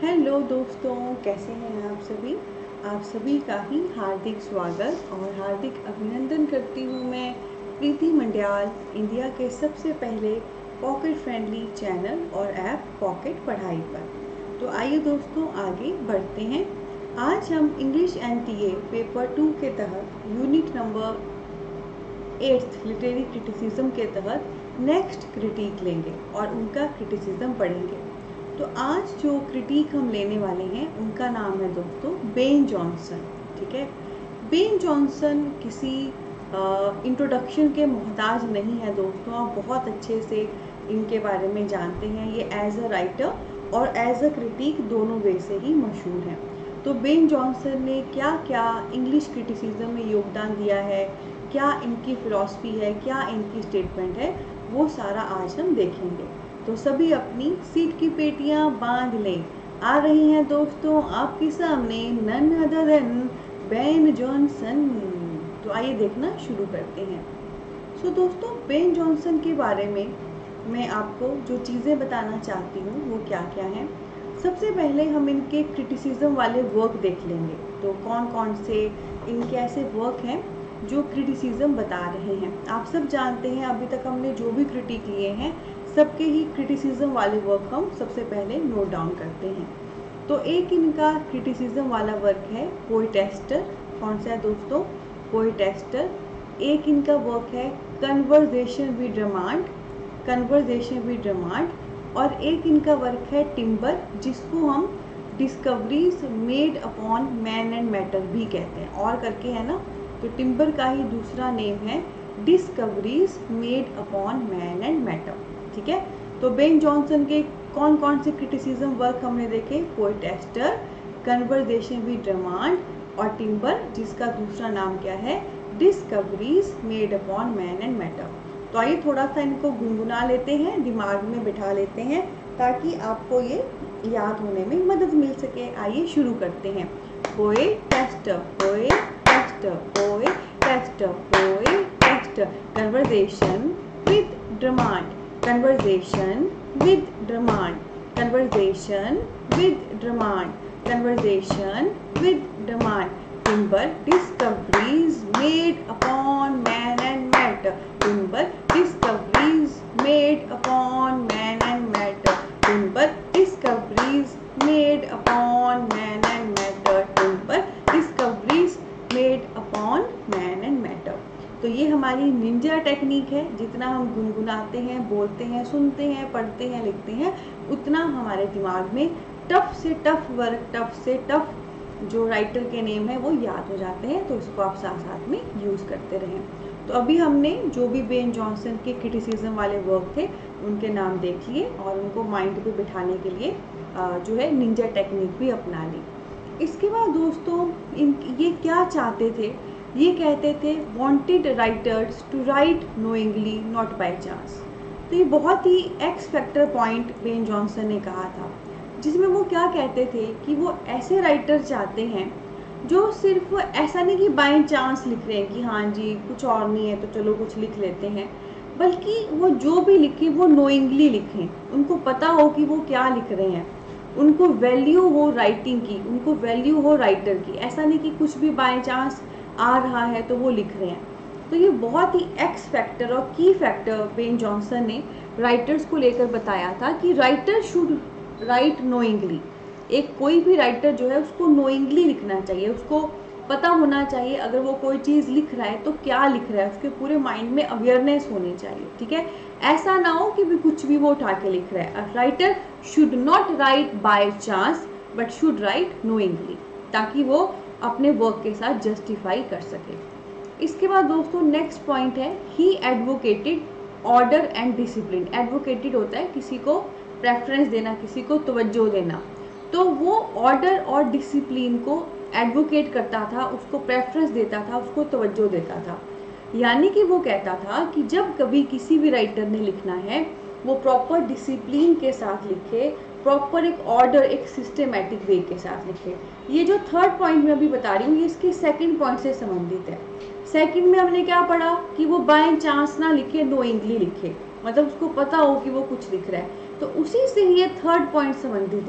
Hello दोस्तों, कैसे हैं आप सभी। आप सभी का ही हार्दिक स्वागत और हार्दिक अभिनंदन करती हूँ मैं प्रीति मंडियाल, इंडिया के सबसे पहले पॉकेट फ्रेंडली चैनल और ऐप पॉकेट पढ़ाई पर। तो आइए दोस्तों आगे बढ़ते हैं। आज हम इंग्लिश NTA पेपर 2 के तहत यूनिट नंबर 8 लिटरेरी क्रिटिसिज्म के तहत नेक्स्ट क्रिटिक लेंगे और उनका क्रिटिसिज्म पढ़ेंगे। तो आज जो क्रिटिक हम लेने वाले हैं उनका नाम है दोस्तों बेन जॉनसन। ठीक है, बेन जॉनसन किसी इंट्रोडक्शन के मोहताज नहीं है दोस्तों, आप बहुत अच्छे से इनके बारे में जानते हैं। ये एज अ राइटर और एज अ क्रिटिक दोनों वे से ही मशहूर हैं। तो बेन जॉनसन ने क्या क्या इंग्लिश क्रिटिसिज्म में योगदान दिया है, क्या इनकी फिलॉसफी है, क्या इनकी स्टेटमेंट है, वो सारा आज हम देखेंगे। तो सभी अपनी सीट की पेटियां बांध लें। आ रही हैं दोस्तों आपके सामने none other than Ben Jonson. तो आइए देखना शुरू करते हैं। सो दोस्तों, बेन जॉनसन के बारे में मैं आपको जो चीज़ें बताना चाहती हूँ वो क्या क्या हैं। सबसे पहले हम इनके क्रिटिसिज्म वाले वर्क देख लेंगे। तो कौन कौन से इनके ऐसे वर्क हैं जो क्रिटिसिज्म बता रहे हैं। आप सब जानते हैं, अभी तक हमने जो भी क्रिटिक लिए हैं सबके ही क्रिटिसिज्म वाले वर्क हम सबसे पहले नोट डाउन करते हैं। तो एक इनका क्रिटिसिज्म वाला वर्क है पोएटेस्टर। कौन सा है दोस्तों? पोएटेस्टर। एक इनका वर्क है conversation with demand, conversation with demand. और एक इनका वर्क है टिम्बर, जिसको हम discoveries made upon man and matter भी कहते हैं, और करके है ना। तो टिम्बर का ही दूसरा नेम है discoveries made upon man and matter. ठीक है, तो बेन जॉनसन के कौन कौन से क्रिटिसिज्म वर्क हमने देखे? पोएटेस्टर, कन्वर्सेशन विद डिमांड और टिम्बर, जिसका दूसरा नाम क्या है? Discoveries made upon man and matter. तो आइए थोड़ा सा इनको गुनगुना लेते हैं, दिमाग में बिठा लेते हैं, ताकि आपको ये याद होने में मदद मिल सके। आइए शुरू करते हैं। Poetaster, poetaster, poetaster, poetaster. Conversation with demand, conversation with demand, conversation with demand, conversation with demand. Timber, discoveries made upon man and matter. Timber, discoveries made upon man and matter. Timber, discoveries made upon man and matter. Timber, discoveries made upon man and matter. तो ये हमारी Ninja technique है। जितना हम गुनगुनाते हैं, बोलते हैं, सुनते हैं, पढ़ते हैं, लिखते हैं, उतना हमारे दिमाग में टफ से टफ वर्क, टफ से टफ जो राइटर के नेम है वो याद हो जाते हैं। तो इसको आप साथ साथ में यूज़ करते रहें। तो अभी हमने जो भी बेन जॉनसन के क्रिटिसिज्म वाले वर्क थे उनके नाम देख लिए और उनको माइंड पे बिठाने के लिए जो है निंजा टेक्निक भी अपना ली। इसके बाद दोस्तों ये क्या चाहते थे? ये कहते थे wanted writers to write knowingly not by chance. तो ये बहुत ही X factor point Ben Jonson ने कहा था, जिसमें वो क्या कहते थे कि वो ऐसे राइटर चाहते हैं जो सिर्फ ऐसा नहीं कि बाय चांस लिख रहे हैं कि हाँ जी कुछ और नहीं है तो चलो कुछ लिख लेते हैं, बल्कि वो जो भी लिखें वो नोइंगली लिखें, उनको पता हो कि वो क्या लिख रहे हैं, उनको वैल्यू हो राइटिंग की, उनको वैल्यू हो राइटर की। ऐसा नहीं कि कुछ भी बाय चांस आ रहा है तो वो लिख रहे हैं। तो ये बहुत ही एक्स फैक्टर और की फैक्टर बेन जॉनसन ने राइटर्स को लेकर बताया था कि राइटर शुड राइट नोइंगली। एक कोई भी राइटर जो है उसको नोइंगली लिखना चाहिए, उसको पता होना चाहिए अगर वो कोई चीज़ लिख रहा है तो क्या लिख रहा है, उसके पूरे माइंड में अवेयरनेस होनी चाहिए। ठीक है, ऐसा ना हो कि भी कुछ भी वो उठा के लिख रहा है। Writer should not write by chance but should write knowingly, ताकि वो अपने वर्क के साथ जस्टिफाई कर सके। इसके बाद दोस्तों नेक्स्ट पॉइंट है he advocated order and discipline. Advocated होता है किसी को प्रेफरेंस देना, किसी को तवज्जो देना। तो वो ऑर्डर और डिसिप्लिन को एडवोकेट करता था, उसको प्रेफरेंस देता था, उसको तवज्जो देता था। यानी कि वो कहता था कि जब कभी किसी भी राइटर ने लिखना है वो प्रॉपर डिसिप्लिन के साथ लिखे, प्रॉपर एक ऑर्डर, एक सिस्टमेटिक वे के साथ लिखे। ये जो थर्ड पॉइंट मैं अभी बता रही हूँ ये इसके सेकंड पॉइंट से संबंधित है। सेकंड में हमने क्या पढ़ा कि वो बाय चांस ना लिखे, नोइंगली लिखे, मतलब उसको पता हो कि वो कुछ लिख रहा है। तो उसी से ये थर्ड पॉइंट संबंधित है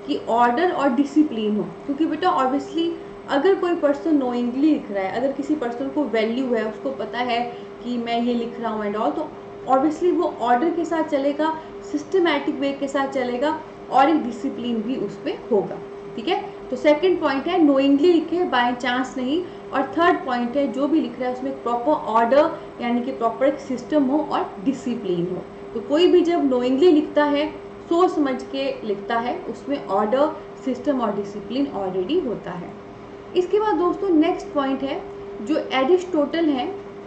कि ऑर्डर और डिसिप्लिन हो। क्योंकि बेटा ऑब्वियसली अगर कोई पर्सन नोइंगली लिख रहा है, अगर किसी पर्सन को वैल्यू है, उसको पता है कि मैं ये लिख रहा हूँ एंड ऑल, तो ऑब्वियसली वो ऑर्डर के साथ चलेगा, सिस्टमैटिक वे के साथ चलेगा और एक डिसिप्लिन भी उस पर होगा। ठीक है, तो सेकंड पॉइंट है नोइंगली लिखे, बाय चांस नहीं। और थर्ड पॉइंट है जो भी लिख रहा है उसमें प्रॉपर ऑर्डर यानी कि प्रॉपर एक सिस्टम हो और डिसिप्लिन हो। तो कोई भी जब नोइंगली लिखता है, सोच समझ के लिखता है, उसमें ऑर्डर, सिस्टम और डिसिप्लिन ऑलरेडी होता है। इसके बाद दोस्तों नेक्स्ट पॉइंट है जो एरिस्टोटल है,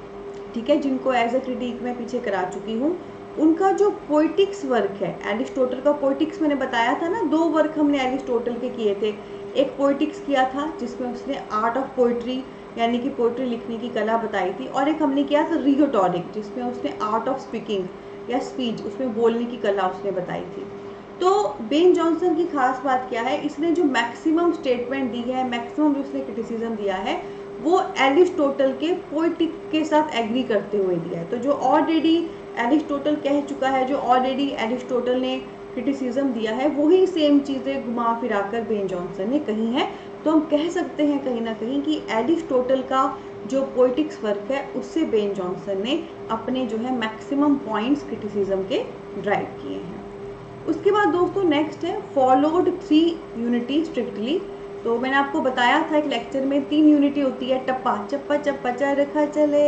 ठीक है, जिनको एज अ क्रिटिक मैं पीछे करा चुकी हूँ, उनका जो पोइटिक्स वर्क है, एरिस्टोटल का पोइटिक्स मैंने बताया था ना, 2 वर्क हमने एरिस्टोटल के किए थे। एक पोइटिक्स किया था जिसमें उसने आर्ट ऑफ पोइट्री यानी कि पोइट्री लिखने की कला बताई थी, और एक हमने किया था रिटोरिक जिसमें उसने आर्ट ऑफ स्पीकिंग या स्पीच, उसमें बोलने की कला उसने बताई थी। तो बेन जॉनसन की खास बात क्या है, इसने जो मैक्सिमम स्टेटमेंट दी है, मैक्सिमम जो उसने क्रिटिसिज्म दिया है, वो एरिस्टोटल के पोइटिक के साथ एग्री करते हुए दिया है। तो जो ऑलरेडी एरिस्टोटल कह चुका है, जो ऑलरेडी एरिस्टोटल ने क्रिटिसिज्म दिया है, वही सेम चीज़ें घुमा फिरा कर बेन जॉनसन ने कही हैं। तो हम कह सकते हैं कहीं ना कहीं कि एरिस्टोटल का जो पोइटिक्स वर्क है उससे बेन जॉनसन ने अपने जो है मैक्सिमम पॉइंट्स क्रिटिसिज्म के ड्राइव किए हैं। उसके बाद दोस्तों नेक्स्ट है फॉलोड 3 यूनिटी स्ट्रिक्टली। तो मैंने आपको बताया था एक लेक्चर में 3 यूनिटी होती है, टप्पा चप्पा चप्पा चरखा चले,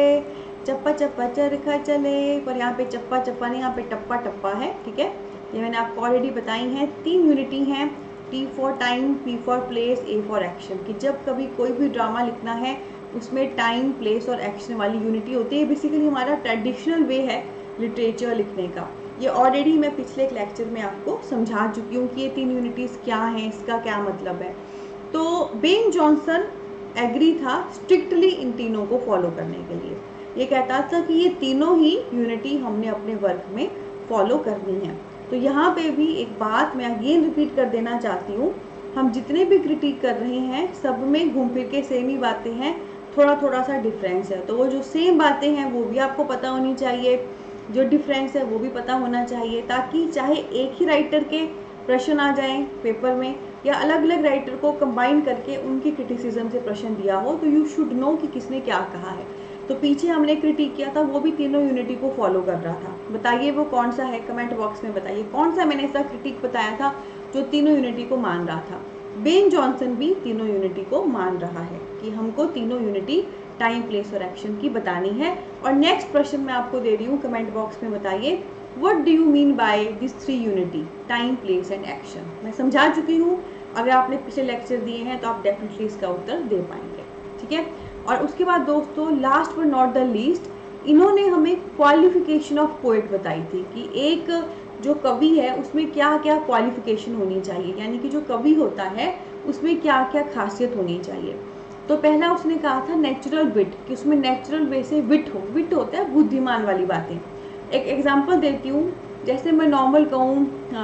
चप्पा चप्पा चरखा चले, पर यहाँ पे चप्पा चप्पा नहीं, यहाँ पे टप्पा टप्पा है। ठीक है, ये मैंने आपको ऑलरेडी बताई हैं। 3 यूनिटी हैं, T for time, P for place, A for action, कि जब कभी कोई भी ड्रामा लिखना है उसमें टाइम, प्लेस और एक्शन वाली यूनिटी होती है। बेसिकली हमारा ट्रेडिशनल वे है लिटरेचर लिखने का। ये ऑलरेडी मैं पिछले एक लेक्चर में आपको समझा चुकी हूँ कि ये 3 यूनिटीज़ क्या हैं, इसका क्या मतलब है। तो बेन जॉनसन एग्री था स्ट्रिक्टली इन तीनों को फॉलो करने के लिए। ये कहता था कि ये तीनों ही यूनिटी हमने अपने वर्क में फॉलो करनी है। तो यहाँ पे भी एक बात मैं अगेन रिपीट कर देना चाहती हूँ, हम जितने भी क्रिटिक कर रहे हैं सब में घूम फिर के सेम ही बातें हैं, थोड़ा थोड़ा सा डिफरेंस है। तो वो जो सेम बातें हैं वो भी आपको पता होनी चाहिए, जो डिफरेंस है वो भी पता होना चाहिए, ताकि चाहे एक ही राइटर के प्रश्न आ जाएं पेपर में या अलग अलग राइटर को कंबाइन करके उनकी क्रिटिसिज्म से प्रश्न दिया हो, तो यू शुड नो कि किसने क्या कहा है। तो पीछे हमने क्रिटिक किया था, वो भी तीनों यूनिटी को फॉलो कर रहा था। बताइए वो कौन सा है, कमेंट बॉक्स में बताइए कौन सा मैंने ऐसा क्रिटिक बताया था जो तीनों यूनिटी को मान रहा था। बेन जॉनसन भी तीनों यूनिटी को मान रहा है कि हमको तीनों यूनिटी टाइम, प्लेस और एक्शन की बतानी है। और नेक्स्ट प्रश्न मैं आपको दे रही हूँ, कमेंट बॉक्स में बताइए what do you mean by this 3 unity, time, place and action. मैं समझा चुकी हूँ, अगर आपने पिछले लेक्चर दिए हैं तो आप डेफिनेटली इसका उत्तर दे पाएंगे। ठीक है, और उसके बाद दोस्तों last but not the least, इन्होंने हमें क्वालिफिकेशन ऑफ पोएट बताई थी कि एक जो कवि है उसमें क्या क्या क्वालिफिकेशन होनी चाहिए, यानी कि जो कवि होता है उसमें क्या क्या खासियत होनी चाहिए। तो पहला उसने कहा था नेचुरल विट, कि उसमें नेचुरल वे से विट हो, विट होता है बुद्धिमान वाली बातें। एक एग्जांपल देती हूँ, जैसे मैं नॉर्मल कहूँ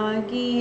कि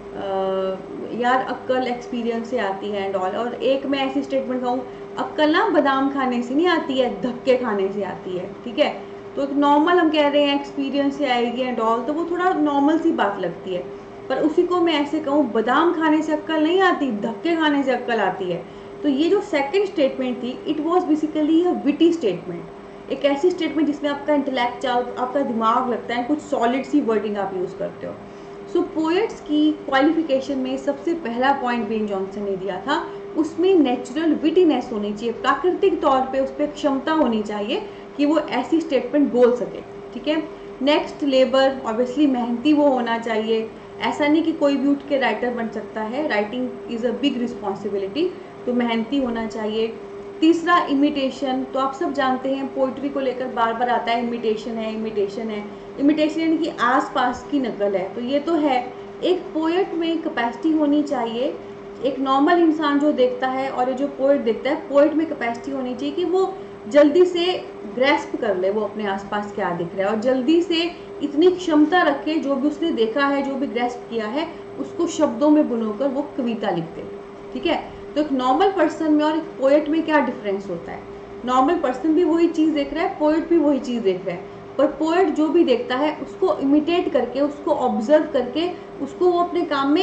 यार अक्ल एक्सपीरियंस से आती है एंड ऑल, और एक मैं ऐसी स्टेटमेंट कहूँ अक्ल ना बादाम खाने से नहीं आती है, धक्के खाने से आती है। ठीक है, तो एक नॉर्मल हम कह रहे हैं एक्सपीरियंस से आएगी एंड ऑल, तो वो थोड़ा नॉर्मल सी बात लगती है। पर उसी को मैं ऐसे कहूँ बादाम खाने से अक्ल नहीं आती, धक्के खाने से अक्ल आती है। तो ये जो सेकंड स्टेटमेंट थी, it was basically a witty statement, एक ऐसी स्टेटमेंट जिसमें आपका इंटेलेक्ट, आपका दिमाग लगता है, कुछ सॉलिड सी वर्डिंग आप यूज़ करते हो। सो पोएट्स की क्वालिफिकेशन में सबसे पहला पॉइंट बेन जॉनसन ने दिया था, उसमें नेचुरल विटीनेस होनी चाहिए, प्राकृतिक तौर पे उस पर क्षमता होनी चाहिए कि वो ऐसी स्टेटमेंट बोल सके। ठीक है, नेक्स्ट लेबर, ऑब्वियसली मेहनती वो होना चाहिए, ऐसा नहीं कि कोई भी उठ के राइटर बन सकता है, writing is a big responsibility, तो मेहनती होना चाहिए। तीसरा इमिटेशन, तो आप सब जानते हैं पोइट्री को लेकर बार बार आता है इमिटेशन है, इमिटेशन है, इमिटेशन यानी कि आसपास की नकल है, तो ये तो है। एक पोएट में कैपेसिटी होनी चाहिए, एक नॉर्मल इंसान जो देखता है और ये जो पोएट देखता है, पोएट में कैपेसिटी होनी चाहिए कि वो जल्दी से ग्रेस्प कर ले वो अपने आसपास क्या दिख रहा है, और जल्दी से इतनी क्षमता रखे जो भी उसने देखा है, जो भी ग्रेस्प किया है, उसको शब्दों में बुनोकर वो कविता लिख दे। ठीक है, तो एक नॉर्मल पर्सन में और एक पोएट में क्या डिफरेंस होता है, नॉर्मल पर्सन भी वही चीज़ देख रहा है, पोएट भी वही चीज़ देख रहा है, पर पोएट जो भी देखता है उसको इमिटेट करके, उसको ऑब्जर्व करके, उसको वो अपने काम में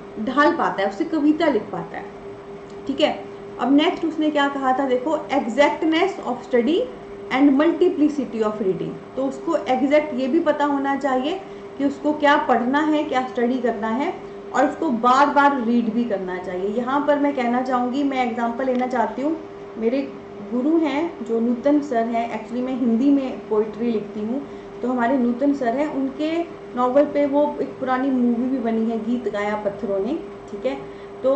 ढाल पाता है, उससे कविता लिख पाता है। ठीक है, अब नेक्स्ट उसने क्या कहा था, देखो, exactness of study and multiplicity of reading. तो उसको एग्जैक्ट ये भी पता होना चाहिए कि उसको क्या पढ़ना है, क्या स्टडी करना है, और उसको बार बार रीड भी करना चाहिए। यहाँ पर मैं कहना चाहूँगी, मैं एग्जांपल लेना चाहती हूँ, मेरे गुरु हैं जो नूतन सर हैं, एक्चुअली मैं हिंदी में पोइट्री लिखती हूँ, तो हमारे नूतन सर हैं, उनके नॉवल पे वो एक पुरानी मूवी भी बनी है, गीत गाया पत्थरों ने। ठीक है, तो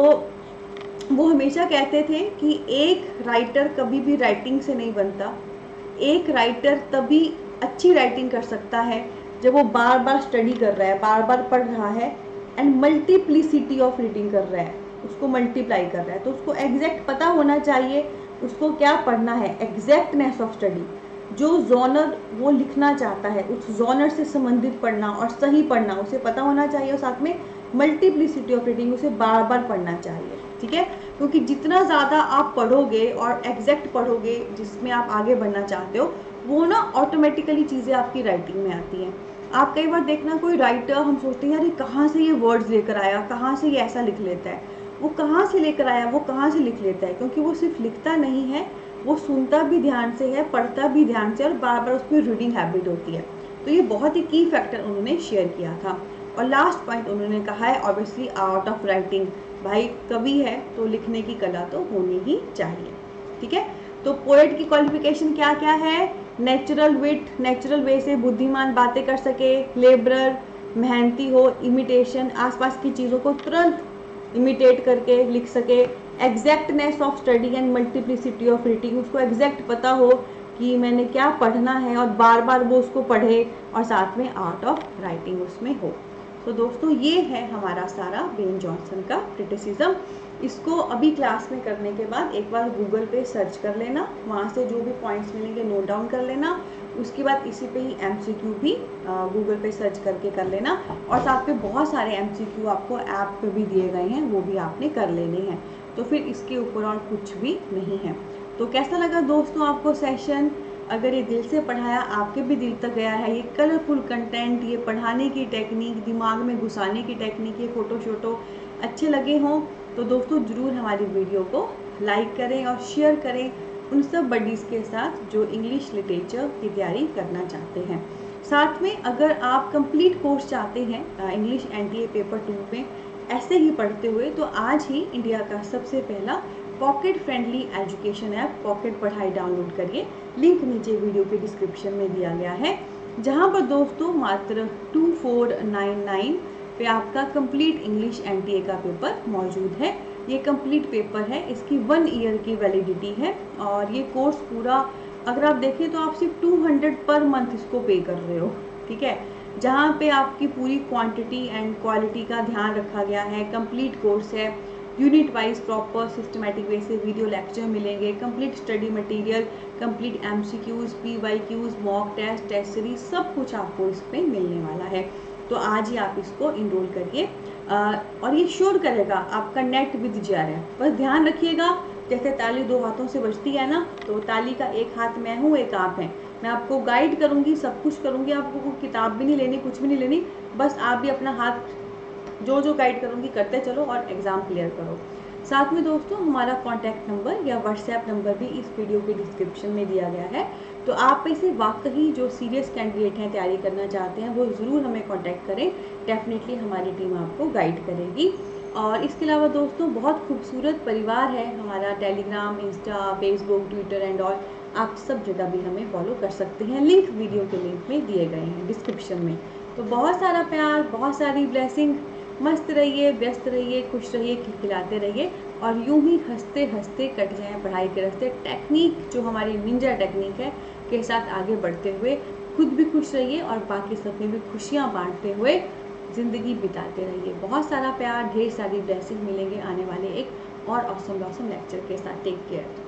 वो हमेशा कहते थे कि एक राइटर कभी भी राइटिंग से नहीं बनता, एक राइटर तभी अच्छी राइटिंग कर सकता है जब वो बार बार स्टडी कर रहा है, बार बार पढ़ रहा है, एंड मल्टीप्लिसिटी ऑफ रीडिंग कर रहा है, उसको मल्टीप्लाई कर रहा है। तो उसको एग्जैक्ट पता होना चाहिए उसको क्या पढ़ना है, एग्जैक्टनेस ऑफ स्टडी, जो जॉनर वो लिखना चाहता है उस जॉनर से संबंधित पढ़ना और सही पढ़ना उसे पता होना चाहिए, और साथ में मल्टीप्लिसिटी ऑफ रीडिंग, उसे बार बार पढ़ना चाहिए। ठीक है, क्योंकि जितना ज़्यादा आप पढ़ोगे और एग्जैक्ट पढ़ोगे जिसमें आप आगे बढ़ना चाहते हो, वो ना ऑटोमेटिकली चीज़ें आपकी राइटिंग में आती हैं। आप कई बार देखना, कोई राइटर, हम सोचते हैं यार ये कहाँ से ये वर्ड्स लेकर आया, कहाँ से ये ऐसा लिख लेता है, वो कहाँ से लेकर आया, वो कहाँ से लिख लेता है, क्योंकि वो सिर्फ लिखता नहीं है, वो सुनता भी ध्यान से है, पढ़ता भी ध्यान से, और बार बार उसमें रीडिंग हैबिट होती है। तो ये बहुत ही की फैक्टर उन्होंने शेयर किया था। और लास्ट पॉइंट उन्होंने कहा है, ऑब्वियसली आर्ट ऑफ राइटिंग, भाई कवि है तो लिखने की कला तो होनी ही चाहिए। ठीक है, तो पोएट की क्वालिफिकेशन क्या क्या है, नेचुरल विट, नेचुरल वे से बुद्धिमान बातें कर सके, लेबरर, मेहनती हो, इमिटेशन, आसपास की चीज़ों को तुरंत इमिटेट करके लिख सके, exactness of study and multiplicity of reading, उसको एग्जैक्ट पता हो कि मैंने क्या पढ़ना है और बार बार वो उसको पढ़े, और साथ में आर्ट ऑफ राइटिंग उसमें हो। तो दोस्तों ये है हमारा सारा बेन जॉनसन का क्रिटिसिज्म। इसको अभी क्लास में करने के बाद एक बार गूगल पे सर्च कर लेना, वहाँ से जो भी पॉइंट्स मिलेंगे नोट डाउन कर लेना, उसके बाद इसी पे ही MCQ भी गूगल पे सर्च करके कर लेना, और साथ पे बहुत सारे MCQ आपको ऐप पे भी दिए गए हैं, वो भी आपने कर लेने हैं। तो फिर इसके ऊपर और कुछ भी नहीं है। तो कैसा लगा दोस्तों आपको सेशन? अगर ये दिल से पढ़ाया, आपके भी दिल तक गया है, ये कलरफुल कंटेंट, ये पढ़ाने की टेक्निक, दिमाग में घुसाने की टेक्निक, ये फ़ोटो शोटो अच्छे लगे हों, तो दोस्तों ज़रूर हमारी वीडियो को लाइक करें और शेयर करें उन सब बडीज़ के साथ जो इंग्लिश लिटरेचर की तैयारी करना चाहते हैं। साथ में अगर आप कंप्लीट कोर्स चाहते हैं इंग्लिश NTA पेपर 2 में ऐसे ही पढ़ते हुए, तो आज ही इंडिया का सबसे पहला pocket friendly education app pocket पढ़ाई डाउनलोड करिए। लिंक नीचे वीडियो के डिस्क्रिप्शन में दिया गया है, जहां पर दोस्तों मात्र 2499 पे आपका कंप्लीट इंग्लिश NTA का पेपर मौजूद है। ये कंप्लीट पेपर है, इसकी 1 ईयर की वैलिडिटी है, और ये कोर्स पूरा अगर आप देखें तो आप सिर्फ 200 पर मंथ इसको पे कर रहे हो। ठीक है, जहाँ पे आपकी पूरी क्वांटिटी एंड क्वालिटी का ध्यान रखा गया है। कंप्लीट कोर्स है, unit wise proper systematic way से वीडियो लेक्चर मिलेंगे, complete study material, complete MCQs, PYQs, mock test, test series, सब कुछ आपको इस पर मिलने वाला है। तो आज ही आप इसको इनरोल करिए, और ये श्योर करेगा आपका नेट विद JRF। बस ध्यान रखिएगा, जैसे ताली 2 हाथों से बजती है ना, तो ताली का एक हाथ मैं हूँ, एक आप हैं। मैं आपको गाइड करूँगी, सब कुछ करूँगी, आपको कोई किताब भी नहीं लेनी, कुछ भी नहीं लेनी, बस आप भी अपना हाथ जो गाइड करूँगी करते चलो और एग्ज़ाम क्लियर करो। साथ में दोस्तों हमारा कॉन्टैक्ट नंबर या व्हाट्सएप नंबर भी इस वीडियो के डिस्क्रिप्शन में दिया गया है, तो आप में से वाकई जो सीरियस कैंडिडेट हैं, तैयारी करना चाहते हैं, वो ज़रूर हमें कॉन्टैक्ट करें। डेफिनेटली हमारी टीम आपको गाइड करेगी। और इसके अलावा दोस्तों बहुत खूबसूरत परिवार है हमारा, Telegram, Insta, Facebook, Twitter and all, आप सब जगह भी हमें फॉलो कर सकते हैं। लिंक वीडियो के लिंक में दिए गए हैं डिस्क्रिप्शन में। तो बहुत सारा प्यार, बहुत सारी ब्लेसिंग, मस्त रहिए, व्यस्त रहिए, खुश रहिए, खिलखिलाते रहिए, और यूं ही हंसते हंसते कट जाएं पढ़ाई के रास्ते। टेक्निक जो हमारी निंजा टेक्निक है के साथ आगे बढ़ते हुए खुद भी खुश रहिए और बाकी सब में भी खुशियाँ बांटते हुए ज़िंदगी बिताते रहिए। बहुत सारा प्यार, ढेर सारी ब्लेसिंग मिलेंगे आने वाले एक और ऑसम लेक्चर के साथ। Take care.